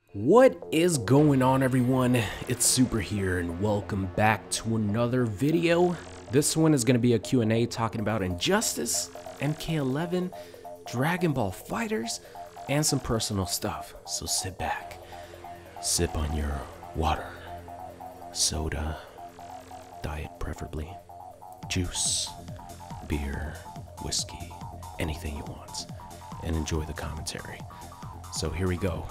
What is going on, everyone? It's Super here and welcome back to another video. This one is going to be a Q&A talking about Injustice, MK11, Dragon Ball FighterZ, and some personal stuff. So sit back, sip on your water, soda, diet preferably, juice, beer, whiskey, anything you want, and enjoy the commentary. So here we go.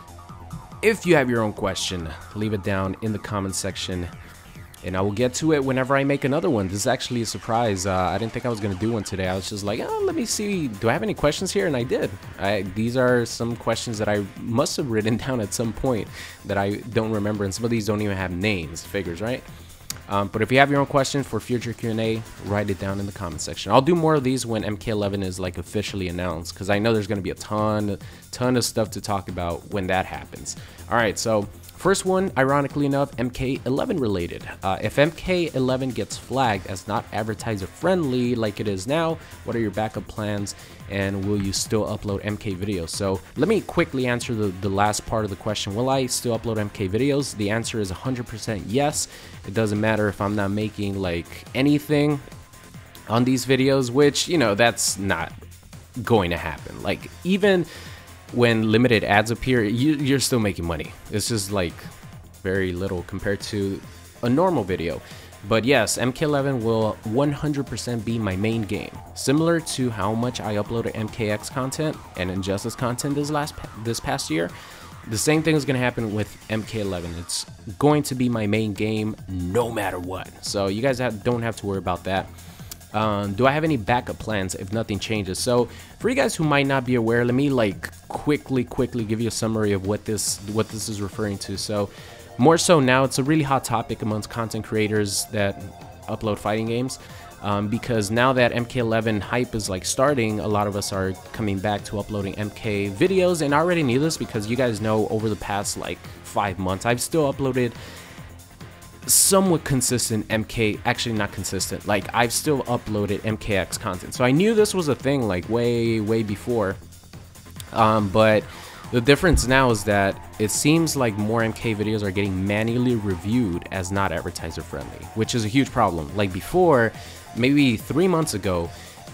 If you have your own question, leave it down in the comment section and I will get to it whenever I make another one. This is actually a surprise. I didn't think I was going to do one today. I was just like, oh, let me see. Do I have any questions here? And I did. These are some questions that I must have written down at some point that I don't remember. And some of these don't even have names, figures, right? But if you have your own question for future Q&A, write it down in the comment section. I'll do more of these when MK11 is like officially announced, because I know there's going to be a ton of stuff to talk about when that happens. All right, so first one, ironically enough, MK11 related. If MK11 gets flagged as not advertiser friendly like it is now, what are your backup plans and will you still upload MK videos? So let me quickly answer the last part of the question. Will I still upload MK videos? The answer is 100% yes. It doesn't matter if I'm not making like anything on these videos, which, you know, that's not going to happen. Like, even when limited ads appear, you're still making money. It's just like very little compared to a normal video. But yes, MK11 will 100% be my main game, similar to how much I uploaded MKX content and Injustice content this past year. The same thing is going to happen with MK11. It's going to be my main game no matter what. So you guys don't have to worry about that. Do I have any backup plans if nothing changes? So for you guys who might not be aware, let me like quickly give you a summary of what this is referring to. So more so now, it's a really hot topic amongst content creators that upload fighting games, because now that MK11 hype is like starting, a lot of us are coming back to uploading MK videos. And I already knew this because you guys know over the past like 5 months, I've still uploaded somewhat consistent MK, actually not consistent, like I've still uploaded MKX content. So I knew this was a thing like way before, but the difference now is that it seems like more MK videos are getting manually reviewed as not advertiser friendly, which is a huge problem. Like before, maybe 3 months ago,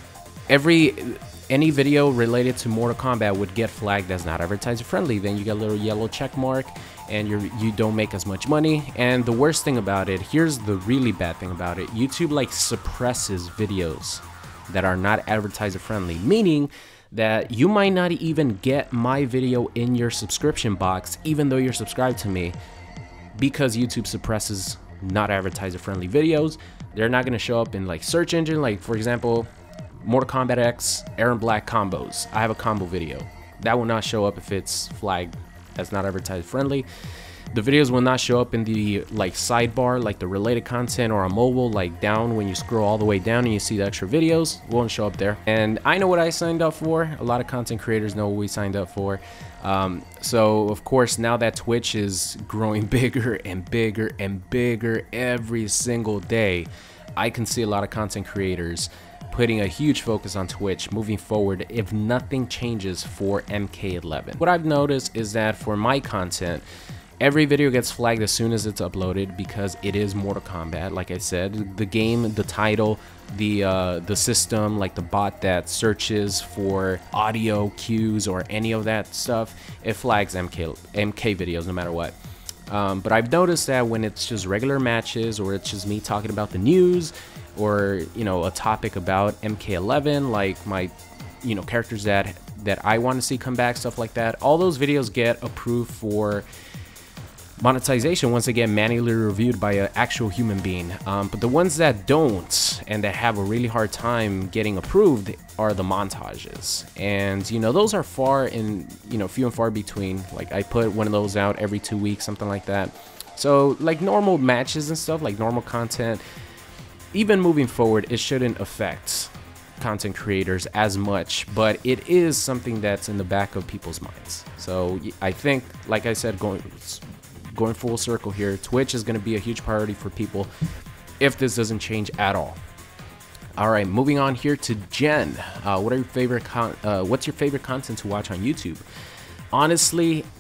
any video related to Mortal Kombat would get flagged as not advertiser friendly. Then you get a little yellow check mark and you don't make as much money. And the worst thing about it, here's the really bad thing about it, YouTube like suppresses videos that are not advertiser friendly, meaning that you might not even get my video in your subscription box even though you're subscribed to me, because YouTube suppresses not advertiser friendly videos. They're not going to show up in like search engine. Like for example, Mortal Kombat X Aaron Black combos, I have a combo video that will not show up if it's flagged as not advertiser friendly. The videos will not show up in the like sidebar, like the related content, or on mobile, like down when you scroll all the way down and you see the extra videos, won't show up there. And I know what I signed up for. A lot of content creators know what we signed up for. So of course, now that Twitch is growing bigger and bigger and bigger every single day, I can see a lot of content creators putting a huge focus on Twitch moving forward if nothing changes for MK11. What I've noticed is that for my content, every video gets flagged as soon as it's uploaded because it is Mortal Kombat. Like I said, the game, the title, the system, like the bot that searches for audio cues or any of that stuff, it flags MK videos no matter what. But I've noticed that when it's just regular matches, or it's just me talking about the news, or you know, a topic about MK11, like my, you know, characters that I want to see come back, stuff like that, all those videos get approved for monetization once they get manually reviewed by an actual human being. But the ones that don't and that have a really hard time getting approved are the montages, and you know, those are few and far between. Like I put one of those out every 2 weeks, something like that. So like normal matches and stuff, like normal content, even moving forward, it shouldn't affect content creators as much, but it is something that's in the back of people's minds. So I think, like I said, going full circle here, Twitch is going to be a huge priority for people if this doesn't change at all. All right, moving on here to Jen. What's your favorite content to watch on YouTube? Honestly,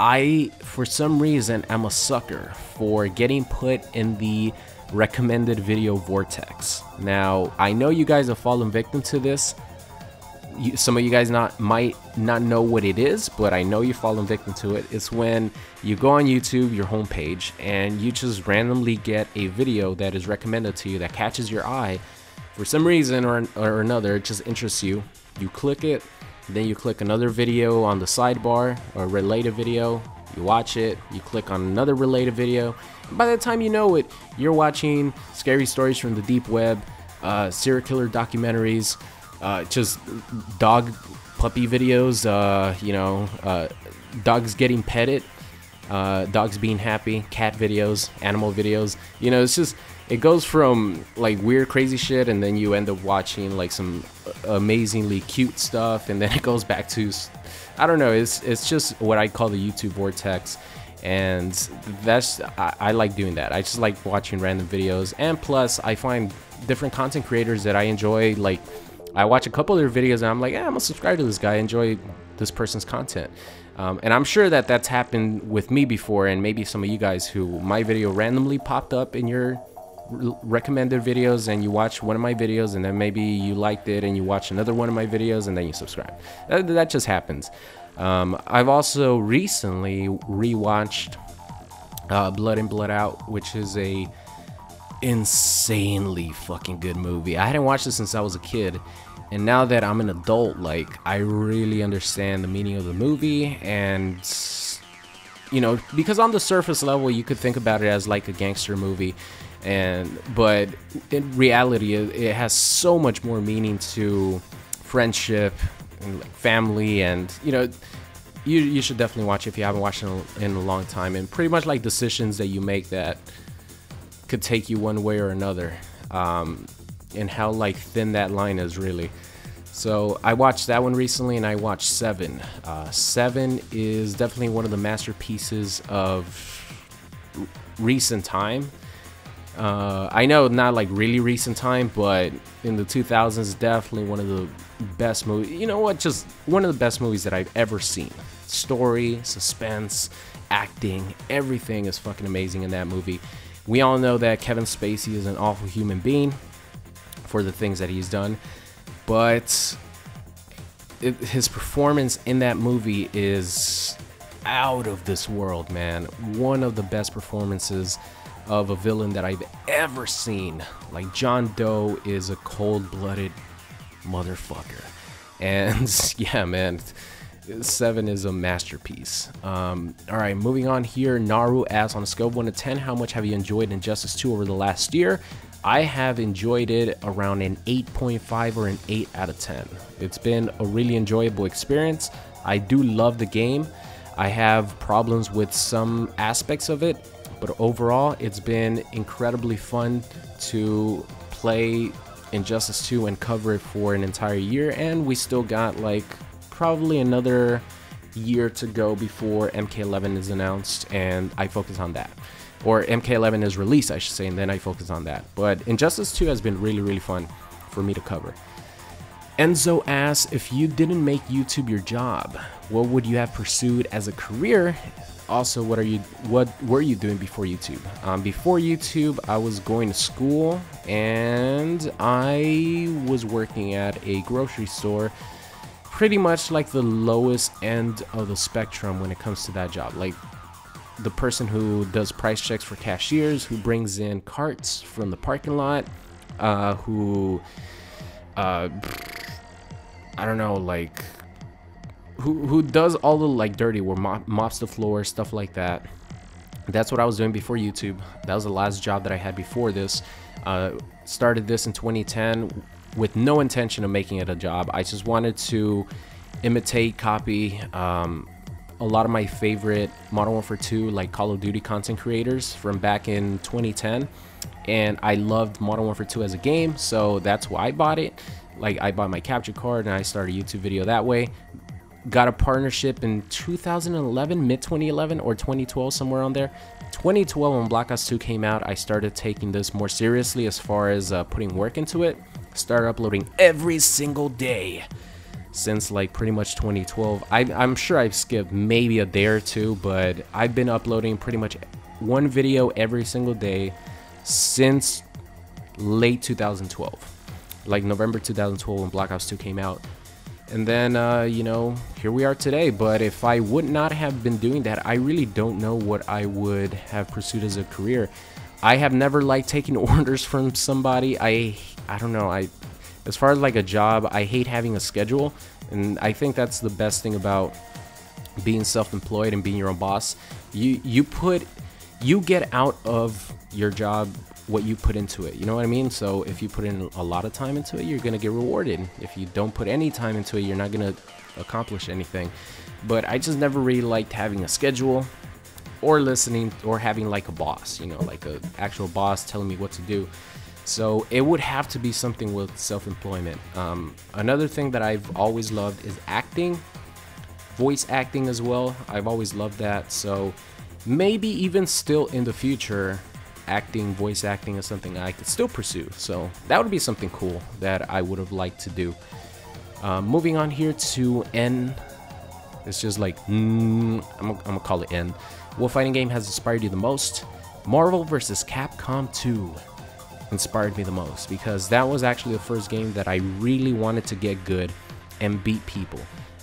I, for some reason, am a sucker for getting put in the recommended video vortex. Now, I know you guys have fallen victim to this. Some of you guys might not know what it is, but I know you've fallen victim to it. It's when you go on YouTube, your homepage, and you just randomly get a video that is recommended to you that catches your eye for some reason or another. It just interests you. You click it, then you click another video on the sidebar or related video. You watch it, you click on another related video, and by the time you know it, you're watching scary stories from the deep web, serial killer documentaries, just dog puppy videos, dogs getting petted, dogs being happy, cat videos, animal videos. It's just, it goes from like weird crazy shit, and then you end up watching like some amazingly cute stuff, and then it goes back to, I don't know, it's just what I call the YouTube vortex. And I like doing that. I just like watching random videos, and plus I find different content creators that I enjoy. Like, I watch a couple of their videos and I'm like, yeah, I'm gonna subscribe to this guy, I enjoy this person's content. And I'm sure that that's happened with me before, and maybe some of you guys who my video randomly popped up in your recommended videos, and you watch one of my videos, and then maybe you liked it and you watch another one of my videos, and then you subscribe. That just happens. I've also recently rewatched Blood In Blood Out, which is a insanely fucking good movie. I hadn't watched it since I was a kid, and now that I'm an adult, like, I really understand the meaning of the movie. And because on the surface level you could think about it as like a gangster movie, but in reality it has so much more meaning to friendship and like family, and you should definitely watch it if you haven't watched it in a long time, and pretty much like decisions that you make that could take you one way or another, and how like thin that line is really. So I watched that one recently, and I watched Seven. Seven is definitely one of the masterpieces of recent time. I know not like really recent time, but in the 2000s, definitely one of the best movies. Just one of the best movies that I've ever seen. Story, suspense, acting, everything is fucking amazing in that movie. We all know that Kevin Spacey is an awful human being for the things that he's done, but his performance in that movie is out of this world, man. One of the best performances of a villain that I've ever seen. Like, John Doe is a cold-blooded motherfucker, and yeah, man, Seven is a masterpiece. All right, moving on here. Naru asks, on a scale of 1 to 10, how much have you enjoyed Injustice 2 over the last year? I have enjoyed it around an 8.5 or an 8 out of 10. It's been a really enjoyable experience. I do love the game. I have problems with some aspects of it, but overall it's been incredibly fun to play Injustice 2 and cover it for an entire year, and we still got like probably another year to go before MK11 is announced, and I focus on that. Or MK11 is released, I should say, and then I focus on that. But Injustice 2 has been really, really fun for me to cover. Enzo asks, if you didn't make YouTube your job, what would you have pursued as a career? Also, what were you doing before YouTube? Before YouTube, I was going to school, and I was working at a grocery store, pretty much like the lowest end of the spectrum when it comes to that job. Like, the person who does price checks for cashiers, who brings in carts from the parking lot, who I don't know, like, who does all the like dirty work, mops the floor, stuff like that. That's what I was doing before YouTube. That was the last job that I had before this. Started this in 2010 with no intention of making it a job. I just wanted to imitate, copy a lot of my favorite Modern Warfare 2, like Call of Duty content creators from back in 2010, and I loved Modern Warfare 2 as a game, so that's why I bought it. Like, I bought my capture card and I started a YouTube video that way. Got a partnership in 2011, mid 2011 or 2012, somewhere on there. 2012, when Black Ops 2 came out, I started taking this more seriously as far as putting work into it. Started uploading every single day. since like pretty much 2012. I'm sure I've skipped maybe a day or two, but I've been uploading pretty much one video every single day since late 2012, like November 2012 when Black Ops 2 came out. And then you know, here we are today. But if I would not have been doing that, I really don't know what I would have pursued as a career. I have never liked taking orders from somebody. I don't know, as far as like a job, I hate having a schedule, and I think that's the best thing about being self-employed and being your own boss. You get out of your job what you put into it, you know what I mean? So if you put in a lot of time into it, you're gonna get rewarded. If you don't put any time into it, you're not gonna accomplish anything. But I just never really liked having a schedule or listening or having like a boss, you know, like a actual boss telling me what to do. So it would have to be something with self-employment. Another thing that I've always loved is acting, voice acting as well. I've always loved that. So maybe even still in the future, acting, voice acting is something I could still pursue. So that would be something cool that I would have liked to do. Moving on here to N. It's just like, I'm gonna call it N. What fighting game has inspired you the most? Marvel vs. Capcom 2 inspired me the most, because that was actually the first game that I really wanted to get good and beat people.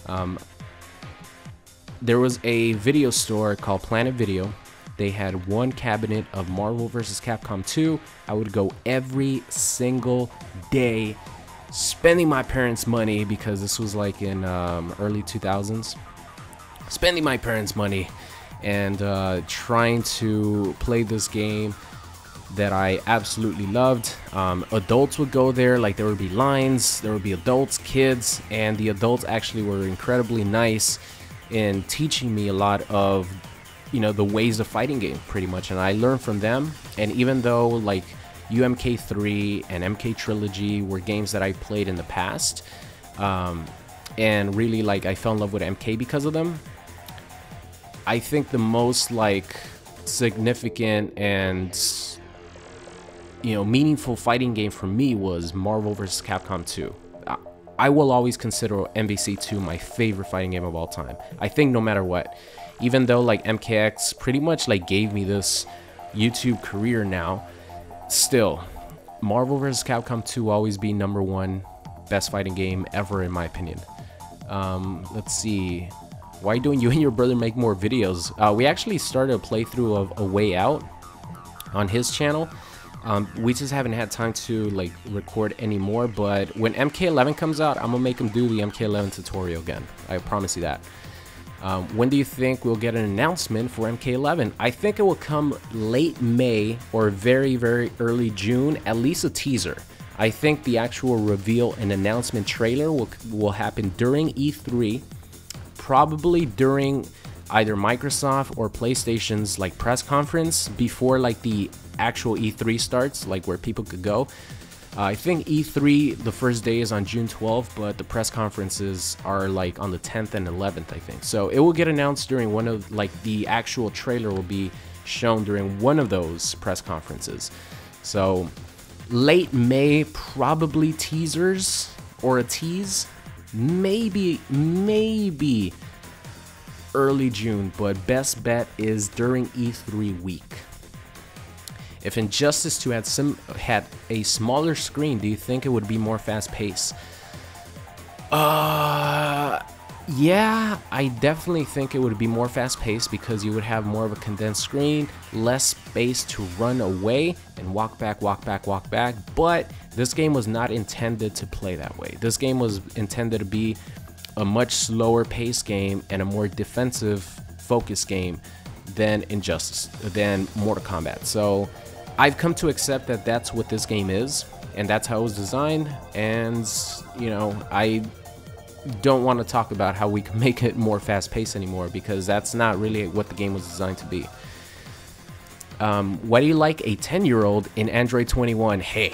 There was a video store called Planet Video. They had one cabinet of Marvel vs. Capcom 2. I would go every single day, spending my parents' money, because this was like in early 2000s. Spending my parents' money and trying to play this game that I absolutely loved. Adults would go there, like there would be lines, there would be adults, kids, and the adults actually were incredibly nice in teaching me a lot of, you know, the ways of fighting game pretty much, and I learned from them. And even though like UMK3 and MK Trilogy were games that I played in the past, and really like I fell in love with MK because of them, I think the most like significant and, you know, meaningful fighting game for me was Marvel vs. Capcom 2. I will always consider MVC 2 my favorite fighting game of all time. I think no matter what, even though like MKX pretty much like gave me this YouTube career now, still Marvel vs. Capcom 2 will always be #1 best fighting game ever in my opinion. Let's see, why don't you and your brother make more videos? We actually started a playthrough of A Way Out on his channel. We just haven't had time to like record anymore, but when MK11 comes out, I'm gonna make him do the MK11 tutorial again. I promise you that. When do you think we'll get an announcement for MK11? I think it will come late May or very, very early June, at least a teaser. I think the actual reveal and announcement trailer will happen during E3, probably during either Microsoft or PlayStation's like press conference before like the actual E3 starts, like where people could go. I think E3, the first day is on June 12th, but the press conferences are like on the 10th and 11th, I think. So it will get announced during one of, like the actual trailer will be shown during one of those press conferences. So late May, probably teasers or a tease, maybe early June, but best bet is during E3 week. If Injustice 2 had a smaller screen, do you think it would be more fast-paced? Yeah, I definitely think it would be more fast-paced because you would have more of a condensed screen, less space to run away and walk back. But this game was not intended to play that way. This game was intended to be a much slower paced game and a more defensive focused game than Mortal Kombat. So I've come to accept that that's what this game is, and that's how it was designed. And you know, I don't want to talk about how we can make it more fast-paced anymore, because that's not really what the game was designed to be. Why do you like a 10-year-old in Android 21? Hey,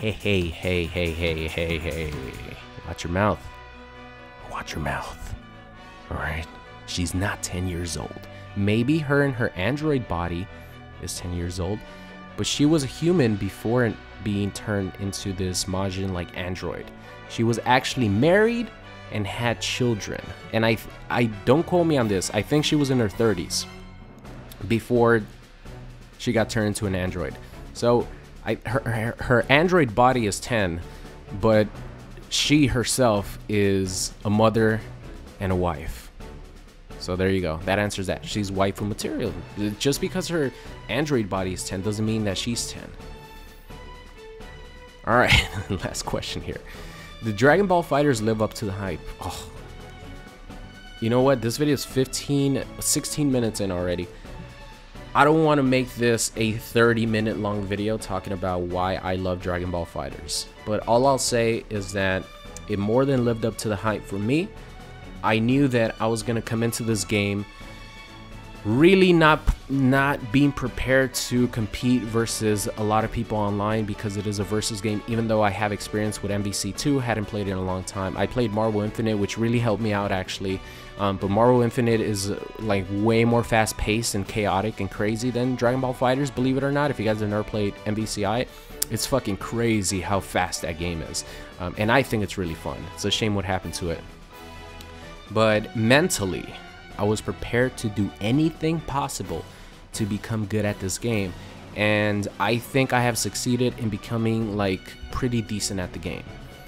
watch your mouth. Watch your mouth. All right, she's not 10 years old. Maybe her and her android body is 10 years old, but she was a human before being turned into this Majin like android. She was actually married and had children. And I don't quote me on this, I think she was in her 30s before she got turned into an android. So her android body is 10, but she herself is a mother and a wife. So there you go. That answers that. She's waifu material. Just because her android body is 10 doesn't mean that she's 10. All right, last question here. Did Dragon Ball FighterZ live up to the hype? Oh, you know what? This video is 16 minutes in already. I don't want to make this a 30-minute long video talking about why I love Dragon Ball FighterZ. But all I'll say is that it more than lived up to the hype for me. I knew that I was going to come into this game really not being prepared to compete versus a lot of people online, because it is a versus game. Even though I have experience with MVC2, hadn't played it in a long time. I played Marvel Infinite, which really helped me out actually. But Marvel Infinite is like way more fast paced and chaotic and crazy than Dragon Ball FighterZ, believe it or not. If you guys have never played MVCI, it's fucking crazy how fast that game is. And I think it's really fun. It's a shame what happened to it. But mentally, I was prepared to do anything possible to become good at this game, and I think I have succeeded in becoming like pretty decent at the game.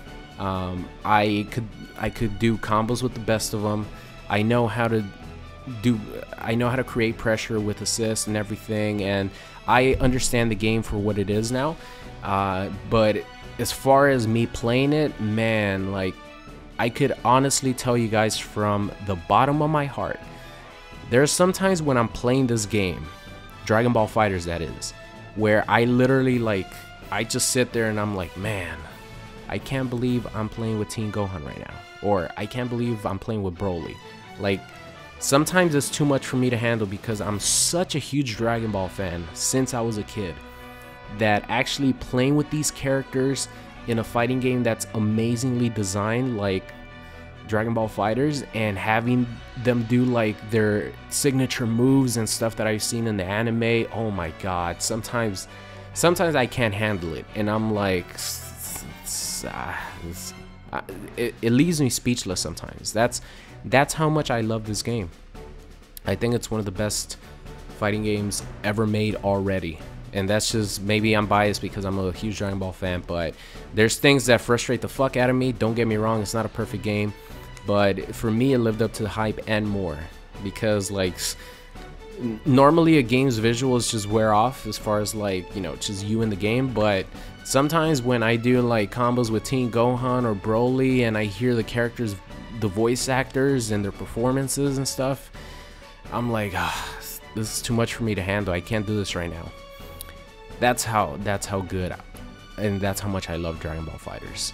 I could do combos with the best of them. I know how to create pressure with assists and everything, and I understand the game for what it is now. But as far as me playing it, man, like, I could honestly tell you guys from the bottom of my heart, there's sometimes when I'm playing this game, Dragon Ball FighterZ that is, where I literally like, I just sit there and I'm like, man, I can't believe I'm playing with Team Gohan right now, or I can't believe I'm playing with Broly. Like, sometimes it's too much for me to handle because I'm such a huge Dragon Ball fan since I was a kid, that actually playing with these characters in a fighting game that's amazingly designed like Dragon Ball FighterZ, and having them do like their signature moves and stuff that I've seen in the anime, oh my god, sometimes I can't handle it, and I'm like, it leaves me speechless sometimes. That's how much I love this game. I think it's one of the best fighting games ever made already. And that's just, maybe I'm biased because I'm a huge Dragon Ball fan, but there's things that frustrate the fuck out of me. Don't get me wrong, it's not a perfect game, but for me it lived up to the hype and more, because like normally a game's visuals just wear off as far as like, you know, just you in the game, but sometimes when I do like combos with Team Gohan or Broly and I hear the characters, the voice actors and their performances and stuff, I'm like, this is too much for me to handle. I can't do this right now. That's how good and that's how much I love Dragon Ball FighterZ.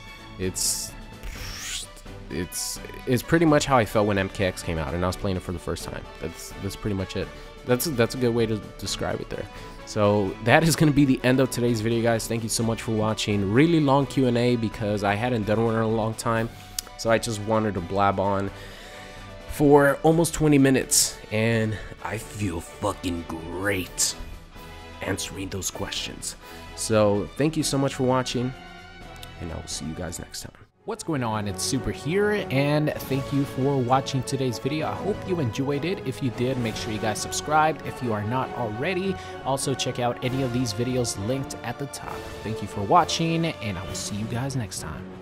It's pretty much how I felt when MKX came out and I was playing it for the first time. That's pretty much it. That's a good way to describe it there. So that is going to be the end of today's video, guys. Thank you so much for watching. Really long Q&A because I hadn't done one in a long time, so I just wanted to blab on for almost 20 minutes, and I feel fucking great answering those questions. So thank you so much for watching, and I will see you guys next time. What's going on? It's Super here, and thank you for watching today's video. I hope you enjoyed it. If you did, make sure you guys subscribed if you are not already. Also, check out any of these videos linked at the top. Thank you for watching, and I will see you guys next time.